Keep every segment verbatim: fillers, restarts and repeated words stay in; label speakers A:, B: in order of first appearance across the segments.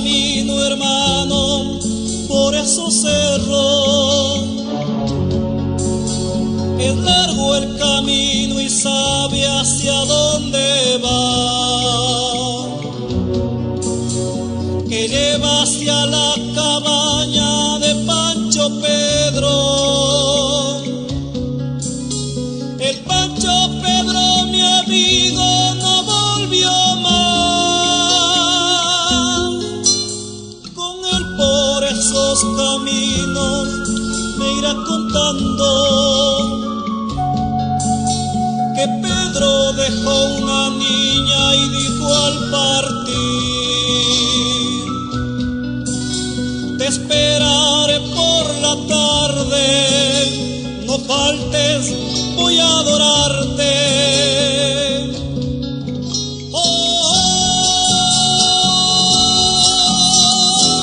A: camino, hermano, por esos cerros. Es largo el camino y sabe hacia dónde va, que lleva hacia la cabaña de Pancho Pedro. El Pancho Pedro, mi amigo, no volvió más. Con él por esos caminos me irá contando que Pedro dejó una niña y dijo al partir: te esperaré por la tarde, no faltes, voy a adorarte. Oh, oh, oh.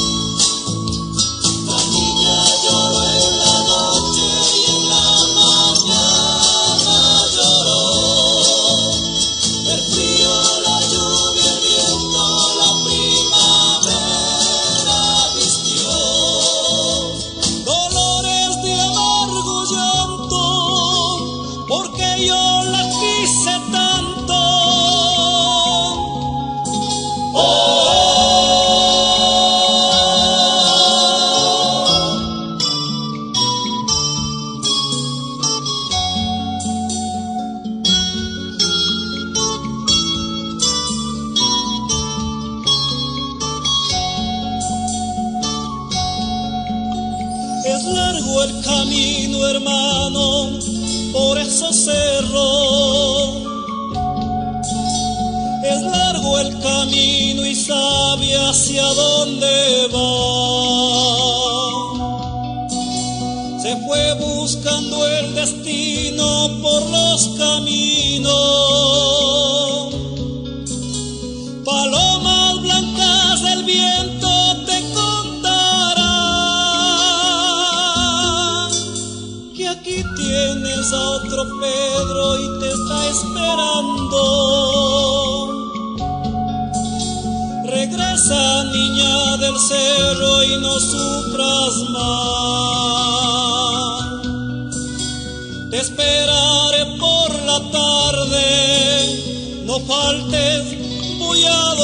A: La niña lloró en la noche y en la mañana lloró. El frío, la lluvia, el viento, la primavera vistió. Dolores de amargo llanto, porque yo la quise tanto. Oh, oh, es largo el camino, hermano, por esos cerros. Es largo el camino y sabe hacia dónde va. Se fue buscando el destino por los caminos. Palomas blancas del viento te contarán que aquí tienes a otro Pedro y te está esperando. Regresa, niña del cerro, y no sufras más. Te esperaré por la tarde, no faltes, voy a